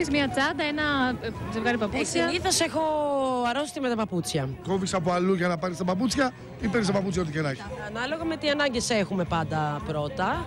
Μια τσάντα, ένα ζευγάρι παπούτσια. Συνήθως έχω αρρώστια με τα παπούτσια. Κόβεις από αλλού για να πάρεις τα παπούτσια ή παίρνεις τα παπούτσια ό,τι και να έχει? Ανάλογα με τι ανάγκες έχουμε πάντα πρώτα.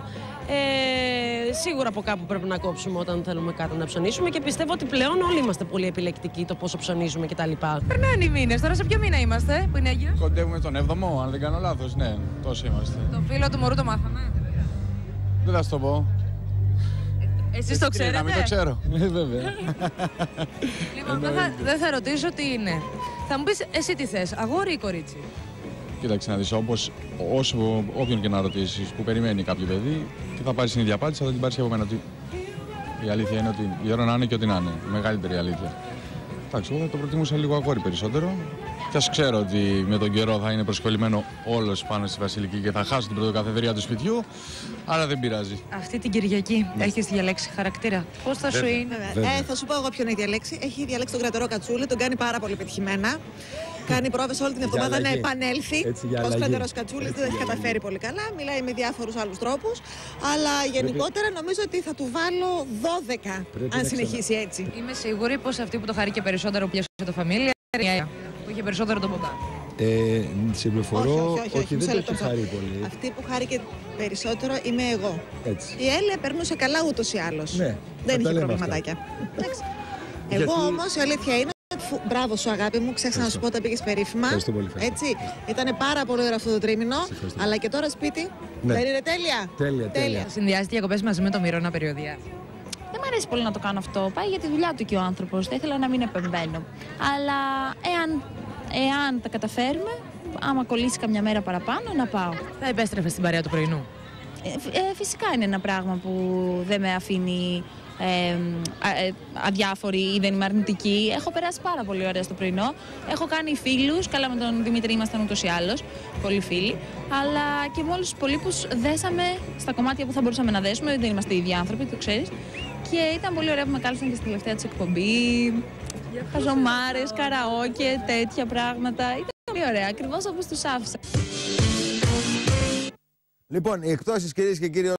Σίγουρα από κάπου πρέπει να κόψουμε όταν θέλουμε κάτι να ψωνίσουμε και πιστεύω ότι πλέον όλοι είμαστε πολύ επιλεκτικοί το πόσο ψωνίζουμε κτλ. Περνάνε οι μήνες. Τώρα σε ποιο μήνα είμαστε που είναι Αίγυος? Κοντεύουμε τον 7ο, αν δεν κάνω λάθος. Ναι, τόσο είμαστε. Το φίλο του μωρού το μάθαμε. Δεν θα σου το πω. Εσείς το ξέρετε? Να μην το ξέρω. Βέβαια. Λοιπόν, δεν θα ρωτήσω τι είναι. Θα μου πεις εσύ τι θες, αγόρι ή κορίτσι? Κοίταξε να δεις, όποιον και να ρωτήσεις που περιμένει κάποιο παιδί και θα πάρει την ίδια απάντηση, θα την πάρει από μένα. Η αλήθεια είναι ότι η ώρα να είναι και ό,τι να είναι. Μεγαλύτερη αλήθεια. Εντάξει, εγώ θα το προτιμούσα λίγο αγόρι περισσότερο. Και ας ξέρω ότι με τον καιρό θα είναι προσκολλημένο όλος πάνω στη Βασιλική και θα χάσω την πρωτοκαθεδρία του σπιτιού, αλλά δεν πειράζει. Αυτή την Κυριακή έχεις διαλέξει χαρακτήρα? Πώς θα σου είναι? Θα σου πω εγώ ποιον έχει διαλέξει. Έχει διαλέξει τον κρατερό Κατσούλη, τον κάνει πάρα πολύ πετυχημένα. Κάνει πρόβες όλη την εβδομάδα να επανέλθει. Ως κρατερός Κατσούλης δεν έχει καταφέρει πολύ καλά. Μιλάει με διάφορους άλλους τρόπους. Αλλά γενικότερα νομίζω ότι θα του βάλω 12 αν συνεχίσει έτσι. Είμαι σίγουρη πως αυτή που το χαρεί και περισσότερο πλαίσιο το Φαμίλια που είχε περισσότερο το ποτά. Σε πληροφορώ όχι, δεν το έχει χαρεί πολύ. Αυτή που χάρηκε περισσότερο είμαι εγώ. Έτσι. Η Έλια περνούσε καλά ούτως ή άλλως. Ναι, δεν είχε προβληματάκια. Εγώ όμως η αλήθεια είναι. Μπράβο σου, αγάπη μου. Ξέχασα να σου πω όταν πήγες περίφημα. Ευχαριστώ πολύ. Έτσι. Ήταν πάρα πολύ ωραίο αυτό το τρίμηνο. Αλλά και τώρα σπίτι. Ναι. Δεν είναι τέλεια? Τέλεια. Συνδυάζει διακοπές μαζί με το Μυρώνα περιοδία? Δεν μου αρέσει πολύ να το κάνω αυτό. Πάει για τη δουλειά του και ο άνθρωπος. Θα ήθελα να μην επεμβαίνω. Αλλά εάν τα καταφέρουμε, άμα κολλήσει καμιά μέρα παραπάνω, να πάω. Θα επέστρεφε στην παρέα του πρωινού? Φυσικά είναι ένα πράγμα που δεν με αφήνει αδιάφορη ή δεν είμαι αρνητική. Έχω περάσει πάρα πολύ ωραία στο πρωινό. Έχω κάνει φίλους. Καλά, με τον Δημήτρη ήμασταν ούτως ή άλλως πολλοί φίλοι. Αλλά και με όλους τους υπολείπους δέσαμε στα κομμάτια που θα μπορούσαμε να δέσουμε. Δεν είμαστε οι ίδιοι άνθρωποι, το ξέρεις. Και ήταν πολύ ωραία που με κάλεσαν και στη τελευταία της εκπομπή. Χαζομάρες, καραόκε, τέτοια πράγματα. Ήταν πολύ ωραία, ακριβώς όπως τους άφησα. Λοιπόν, οι εκπτώσεις, κυρίες και κύριοι.